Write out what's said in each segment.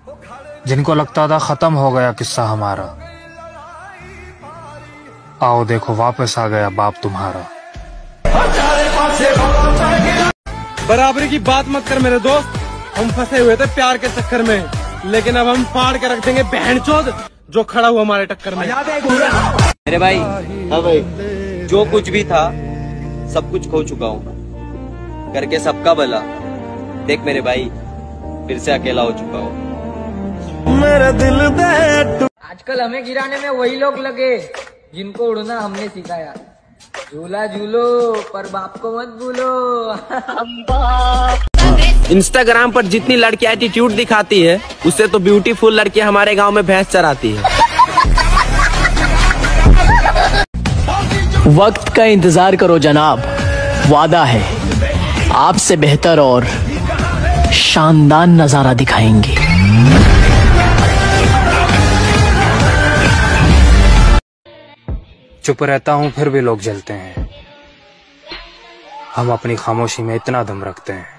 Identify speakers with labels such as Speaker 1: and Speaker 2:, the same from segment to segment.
Speaker 1: जिनको लगता था खत्म हो गया किस्सा हमारा, आओ देखो वापस आ गया बाप तुम्हारा।
Speaker 2: बराबरी की बात मत कर मेरे दोस्त, हम फंसे हुए थे प्यार के चक्कर में, लेकिन अब हम फाड़ के रख देंगे बहनचोद जो खड़ा हुआ हमारे टक्कर में।
Speaker 3: मेरे भाई, हाँ भाई, जो कुछ भी था सब कुछ खो चुका हूँ, करके सबका भला। देख मेरे भाई, फिर से अकेला हो चुका हूँ।
Speaker 2: मेरा दिल दे
Speaker 4: आजकल हमें गिराने में वही लोग लगे जिनको उड़ना हमने सिखाया। झूला झूलो पर बाप को मत भूलो।
Speaker 5: इंस्टाग्राम पर जितनी लड़कियां एटीट्यूड दिखाती है, उससे तो ब्यूटीफुल लड़कियां हमारे गांव में भैंस चराती है।
Speaker 6: वक्त का इंतजार करो जनाब, वादा है आपसे बेहतर और शानदार नजारा दिखाएंगे।
Speaker 1: चुप रहता हूँ फिर भी लोग जलते हैं, हम अपनी खामोशी में इतना दम रखते हैं।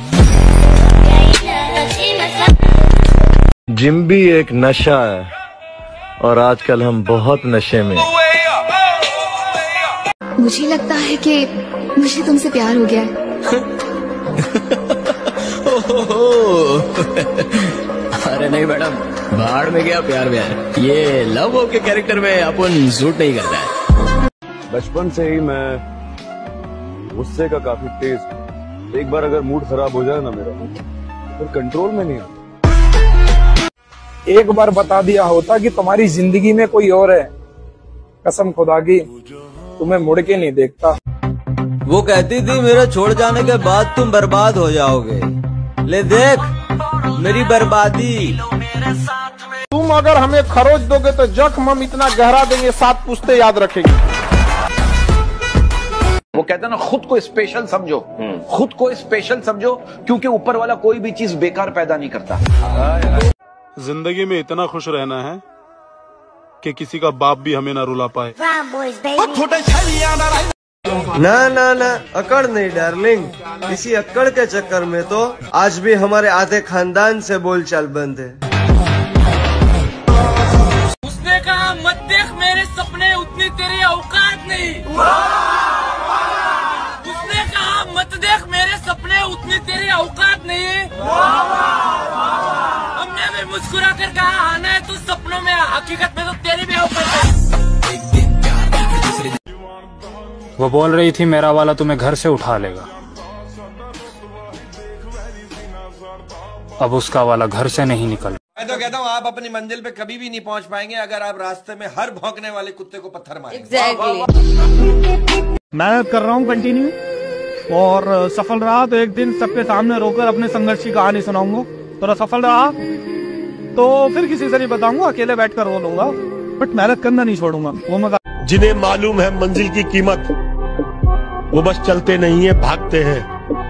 Speaker 7: जिम भी एक नशा है और आजकल हम बहुत नशे में।
Speaker 8: मुझे लगता है कि मुझे तुमसे प्यार हो गया है।
Speaker 6: अरे नहीं मैडम, बाहर में गया प्यार में, ये लव हो के कैरेक्टर में अपन सूट नहीं करता है।
Speaker 7: बचपन से ही मैं गुस्से का काफी तेज हूं। एक बार अगर मूड खराब हो जाए ना मेरा, फिर कंट्रोल में नहीं आता।
Speaker 2: एक बार बता दिया होता कि तुम्हारी जिंदगी में कोई और है, कसम खुदा की तुम्हें मुड़ के नहीं देखता।
Speaker 3: वो कहती थी मेरे छोड़ जाने के बाद तुम बर्बाद हो जाओगे, ले देख मेरी बर्बादी।
Speaker 2: तुम अगर हमें खरोच दोगे तो जख्म हम इतना गहरा देंगे 7 पुश्ते याद रखेंगे।
Speaker 9: वो कहते हैं ना, खुद को स्पेशल समझो, खुद को स्पेशल समझो, क्योंकि ऊपर वाला कोई भी चीज बेकार पैदा नहीं करता।
Speaker 7: जिंदगी में इतना खुश रहना है कि किसी का बाप भी हमें ना रुला पाए।
Speaker 5: ना ना ना, अकड़ नहीं डार्लिंग, इसी अकड़ के चक्कर में तो आज भी हमारे आधे खानदान से बोलचाल बंद है।
Speaker 4: उसने कहा मत देख मेरे सपने, उतनी तेरी औकात नहीं। उसने कहा मत देख मेरे सपने, उतनी तेरी औकात नहीं। हमने भी मुस्कुरा कर कहा आना है तो सपनों में, हकीकत में तो तेरी भी औकात है।
Speaker 1: वो बोल रही थी मेरा वाला तुम्हें घर से उठा लेगा, अब उसका वाला घर से नहीं निकल।
Speaker 9: मैं तो कहता हूँ आप अपनी मंजिल पे कभी भी नहीं पहुंच पाएंगे अगर आप रास्ते में हर भौंकने वाले कुत्ते को पत्थर मारेंगे।
Speaker 2: मेहनत कर रहा हूँ कंटिन्यू, और सफल रहा तो एक दिन सबके सामने रोकर अपने संघर्ष की कहानी सुनाऊंगा। थोड़ा सफल रहा तो फिर किसी से नहीं बताऊंगा, अकेले बैठकर रो लूंगा, बट मेहनत करना नहीं छोड़ूंगा। वो मजा।
Speaker 7: जिन्हें मालूम है मंजिल की कीमत, वो बस चलते नहीं है, भागते हैं।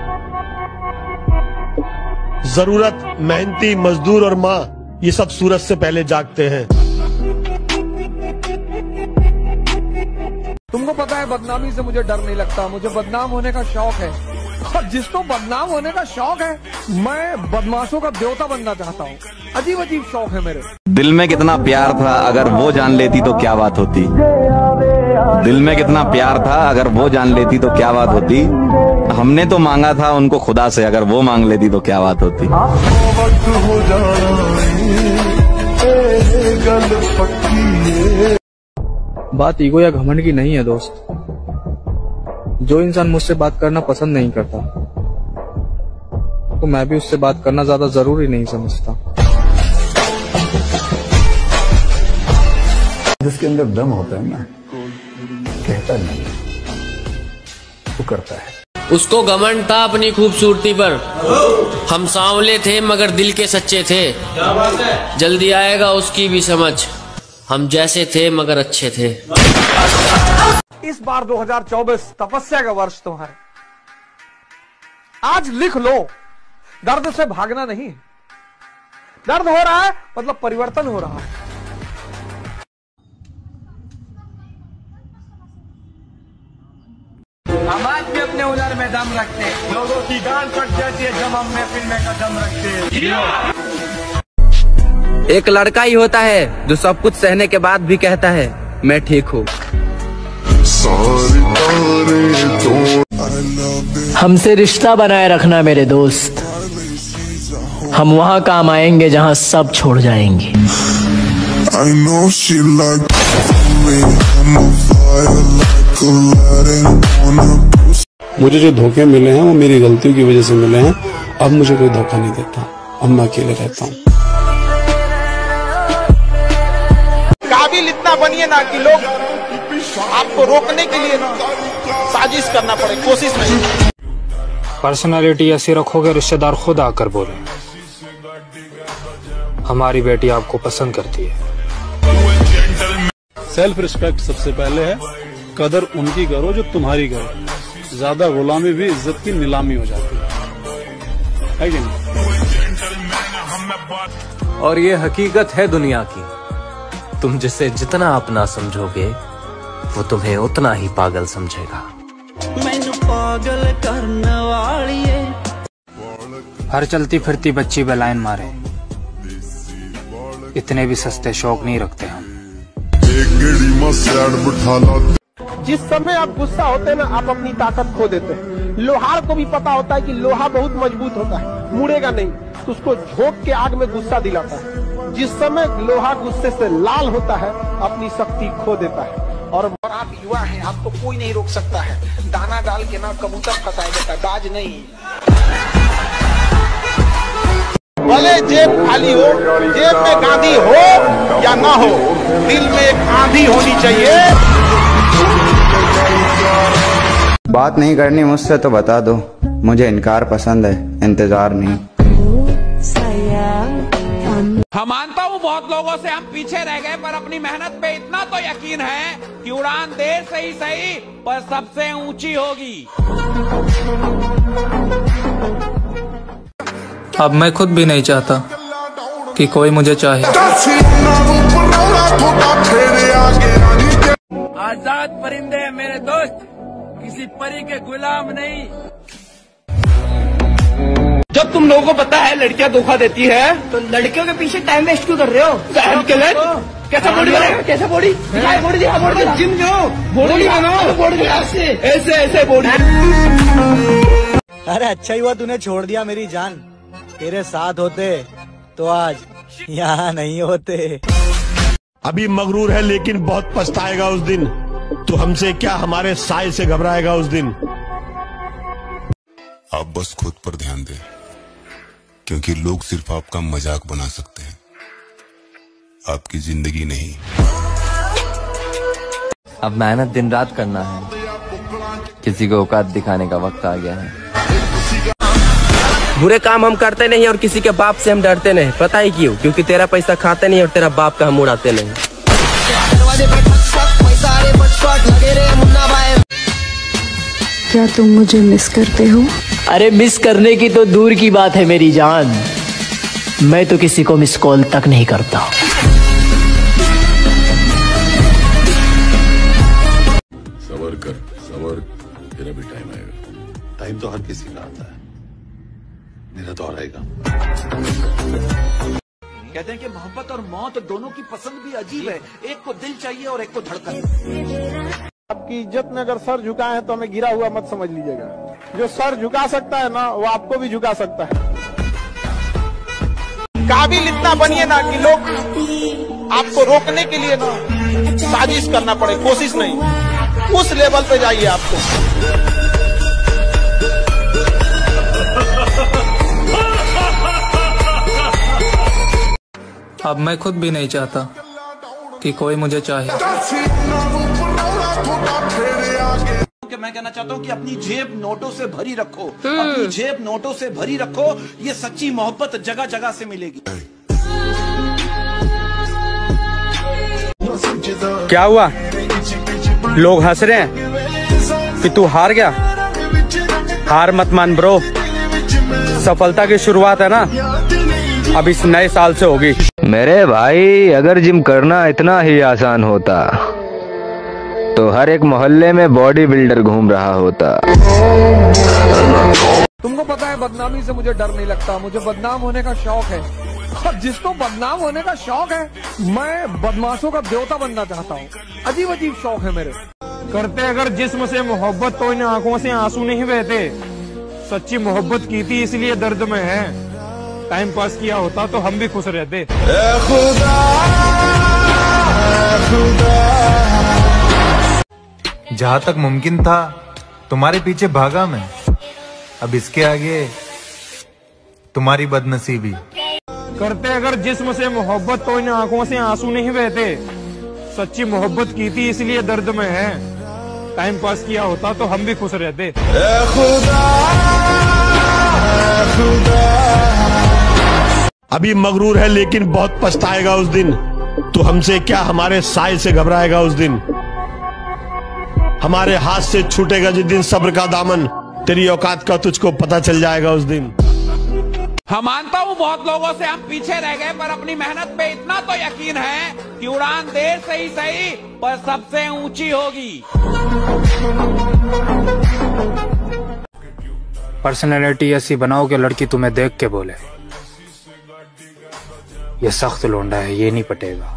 Speaker 7: जरूरत, मेहनती मजदूर और माँ, ये सब सूरज से पहले जागते हैं।
Speaker 2: तुमको पता है बदनामी से मुझे डर नहीं लगता, मुझे बदनाम होने का शौक है, और जिसको बदनाम होने का शौक है, मैं बदमाशों का देवता बनना चाहता हूँ। अजीब अजीब शौक है मेरे।
Speaker 10: दिल में कितना प्यार था, अगर वो जान लेती तो क्या बात होती। दिल में कितना प्यार था, अगर वो जान लेती तो क्या बात होती। हमने तो मांगा था उनको खुदा से, अगर वो मांग लेती तो क्या बात होती।
Speaker 2: बात ईगो या घमंड की नहीं है दोस्त। जो इंसान मुझसे बात करना पसंद नहीं करता, तो मैं भी उससे बात करना ज्यादा जरूरी नहीं समझता।
Speaker 11: जिसके अंदर दम होता है ना, कहता नहीं, वो करता है।
Speaker 6: उसको घमंड था अपनी खूबसूरती पर, हम सांवले थे मगर दिल के सच्चे थे। जल्दी आएगा उसकी भी समझ, हम जैसे थे मगर अच्छे थे।
Speaker 2: इस बार 2024 तपस्या का वर्ष तुम्हारा। आज लिख लो, दर्द से भागना नहीं, दर्द हो रहा है मतलब परिवर्तन हो रहा है।
Speaker 4: हम आज भी अपने हुनर में दम रखते हैं, लोगों की गांड कट जाती है जब हम महफिल में कदम रखते हैं।
Speaker 3: एक लड़का ही होता है जो सब कुछ सहने के बाद भी कहता है मैं ठीक हूँ।
Speaker 12: हमसे रिश्ता बनाए रखना मेरे दोस्त, हम वहाँ काम आएंगे जहाँ सब छोड़ जाएंगे।
Speaker 13: मुझे जो धोखे मिले हैं वो मेरी गलतियों की वजह से मिले हैं। अब मुझे कोई धोखा नहीं देता, अब मैं अकेले रहता हूँ।
Speaker 2: काबिल इतना बनिए ना कि लोग आपको रोकने के लिए ना साजिश करना पड़े, कोशिश नहीं।
Speaker 1: पर्सनालिटी ऐसी रखोगे रिश्तेदार खुद आकर बोले हमारी बेटी आपको पसंद करती है।
Speaker 13: सेल्फ रिस्पेक्ट सबसे पहले है, कदर उनकी करो जो तुम्हारी करो। ज्यादा गुलामी भी इज्जत की नीलामी हो जाती है कि नहीं?
Speaker 14: और ये हकीकत है दुनिया की, तुम जिसे जितना अपना समझोगे वो तुम्हें उतना ही पागल समझेगा।
Speaker 15: पागल करने वाली है।
Speaker 1: हर चलती फिरती बच्ची पे लाइन मारे, इतने भी सस्ते शौक नहीं रखते हम।
Speaker 2: जिस समय आप गुस्सा होते हैं ना, आप अपनी ताकत खो देते हैं। लोहार को भी पता होता है कि लोहा बहुत मजबूत होता है, मुड़ेगा नहीं, तो उसको झोंक के आग में गुस्सा दिलाता है। जिस समय लोहा गुस्से से लाल होता है, अपनी शक्ति खो देता है। और आप युवा हैं, आपको कोई नहीं रोक सकता है। दाना डाल के ना कबूतर फंसाया जाता, दाज नहीं। भले जेब खाली हो, जेब में गांधी हो या ना हो, दिल में एक आंधी होनी चाहिए।
Speaker 16: बात नहीं करनी मुझसे तो बता दो, मुझे इनकार पसंद है, इंतजार नहीं।
Speaker 17: हम मानता हूँ बहुत लोगों से हम पीछे रह गए, पर अपनी मेहनत पे इतना तो यकीन है कि उड़ान देर से ही सही पर सबसे ऊंची होगी।
Speaker 18: अब मैं खुद भी नहीं चाहता कि कोई मुझे चाहे।
Speaker 17: आजाद परिंदे हैं मेरे दोस्त, किसी परी के गुलाम नहीं।
Speaker 2: जब तुम लोगों को पता है लड़कियां धोखा देती है,
Speaker 15: तो लड़कियों के पीछे टाइम वेस्ट क्यों कर रहे हो?
Speaker 2: कैसा बॉडी बनेगा? कैसा बॉडी? बॉडी जिम जाओ, बॉडी बनाओ, बॉडी ऐसे ऐसे बॉडी।
Speaker 19: अरे अच्छा ही हुआ तूने छोड़ दिया मेरी जान, तेरे साथ होते तो आज यहाँ नहीं होते।
Speaker 20: अभी मगरूर है लेकिन बहुत पछताएगा उस दिन। तो हमसे क्या, हमारे साय से घबराएगा उस दिन।
Speaker 21: आप बस खुद पर ध्यान दें, क्योंकि लोग सिर्फ आपका मजाक बना सकते हैं, आपकी जिंदगी नहीं।
Speaker 14: अब मेहनत दिन रात करना है, किसी को औकात दिखाने का वक्त आ गया है।
Speaker 3: बुरे काम हम करते नहीं और किसी के बाप से हम डरते नहीं। पता ही क्यों? क्योंकि तेरा पैसा खाते नहीं और तेरा बाप का हम उड़ाते नहीं।
Speaker 8: क्या तुम मुझे मिस करते हो?
Speaker 12: अरे मिस करने की तो दूर की बात है मेरी जान, मैं तो किसी को मिस कॉल तक नहीं करता।
Speaker 21: सबर कर, सबर, तेरा भी टाइम आएगा। टाइम तो हर किसी का आता है, मेरा तो आएगा।
Speaker 9: कहते हैं कि मोहब्बत और मौत दोनों की पसंद भी अजीब है, एक को दिल चाहिए और एक को धड़कन।
Speaker 2: आपकी इज्जत में अगर सर झुकाए हैं तो हमें गिरा हुआ मत समझ लीजिएगा। जो सर झुका सकता है ना, वो आपको भी झुका सकता है। काबिल इतना बनिए ना कि लोग आपको रोकने के लिए ना साजिश करना पड़े, कोशिश नहीं। उस लेवल पे जाइए आपको।
Speaker 18: अब मैं खुद भी नहीं चाहता कि कोई मुझे चाहे।
Speaker 9: मैं कहना चाहता हूँ कि अपनी जेब नोटों से भरी रखो, अपनी जेब नोटों से भरी रखो। ये सच्ची मोहब्बत जगह जगह से मिलेगी।
Speaker 1: क्या हुआ? लोग हंस रहे हैं कि तू हार गया। हार मत मान ब्रो, सफलता की शुरुआत है ना, अब इस नए साल से होगी।
Speaker 10: मेरे भाई, अगर जिम करना इतना ही आसान होता तो हर एक मोहल्ले में बॉडी बिल्डर घूम रहा होता।
Speaker 17: तुमको पता है बदनामी से मुझे डर नहीं लगता, मुझे बदनाम होने का शौक है।
Speaker 5: और जिसको बदनाम होने का शौक है, मैं बदमाशों का देवता बनना चाहता हूँ। अजीब अजीब शौक है मेरे।
Speaker 2: करते अगर जिस्म से मोहब्बत तो इन आंखों से आंसू नहीं बहते। सच्ची मोहब्बत की थी इसलिए दर्द में है। टाइम पास किया होता तो हम भी खुश रहते।
Speaker 22: जहाँ तक मुमकिन था तुम्हारे पीछे भागा मैं, अब इसके आगे तुम्हारी बदनसीबी।
Speaker 2: करते अगर जिस्म से मोहब्बत तो इन आंखों से आंसू नहीं बहते। सच्ची मोहब्बत की थी इसलिए दर्द में है। टाइम पास किया होता तो हम भी खुश रहते।
Speaker 20: अभी मगरूर है लेकिन बहुत पछताएगा उस दिन। तू हमसे क्या हमारे साय से घबराएगा उस दिन। हमारे हाथ से छूटेगा जिस दिन सब्र का दामन। तेरी औकात का तुझको पता चल जाएगा उस दिन।
Speaker 17: हम मानता हूँ बहुत लोगों से हम पीछे रह गए, पर अपनी मेहनत पे इतना तो यकीन है कि उड़ान देर से ही सही पर सबसे ऊंची होगी।
Speaker 18: पर्सनैलिटी ऐसी बनाओ कि लड़की तुम्हें देख के बोले ये सख्त लोंडा है, ये नहीं पटेगा।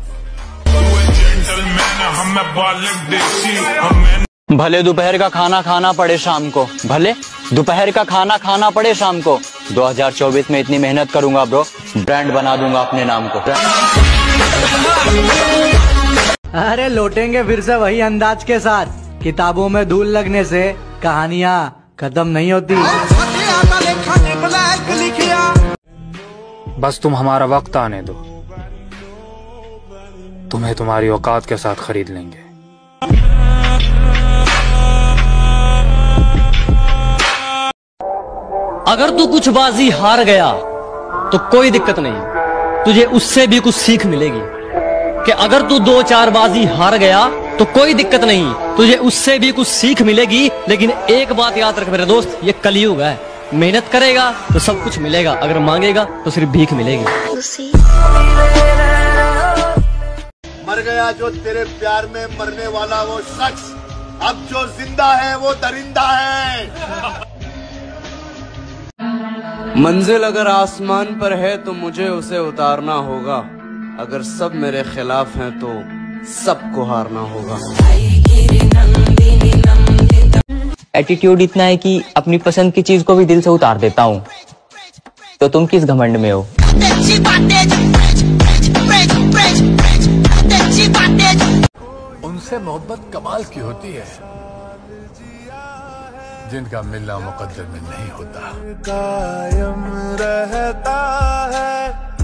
Speaker 23: भले दोपहर का खाना खाना पड़े शाम को, भले दोपहर का खाना खाना पड़े शाम को। 2024 में इतनी मेहनत करूंगा ब्रो, ब्रांड बना दूंगा अपने नाम को।
Speaker 19: अरे लौटेंगे फिर से वही अंदाज के साथ। किताबों में धूल लगने से कहानियाँ खत्म नहीं होती।
Speaker 18: बस तुम हमारा वक्त आने दो, तुम्हें तुम्हारी औकात के साथ खरीद लेंगे।
Speaker 12: अगर तू कुछ बाजी हार गया तो कोई दिक्कत नहीं, तुझे उससे भी कुछ सीख मिलेगी। कि अगर तू 2-4 बाजी हार गया तो कोई दिक्कत नहीं, तुझे उससे भी कुछ सीख मिलेगी। लेकिन एक बात याद रख मेरे दोस्त, ये कलयुग है। मेहनत करेगा तो सब कुछ मिलेगा, अगर मांगेगा तो सिर्फ भीख मिलेगी।
Speaker 21: मर गया जो तेरे प्यार में मरने वाला वो शख्स, अब जो जिंदा है वो दरिंदा है।
Speaker 24: मंजिल अगर आसमान पर है तो मुझे उसे उतारना होगा। अगर सब मेरे खिलाफ हैं तो सबको हारना होगा।
Speaker 25: एटीट्यूड इतना है कि अपनी पसंद की चीज को भी दिल से उतार देता हूँ। तो तुम किस घमंड में हो?
Speaker 11: उनसे मोहब्बत कमाल की होती है जिनका मिलना मुकद्दर में नहीं होता। कायम रहता है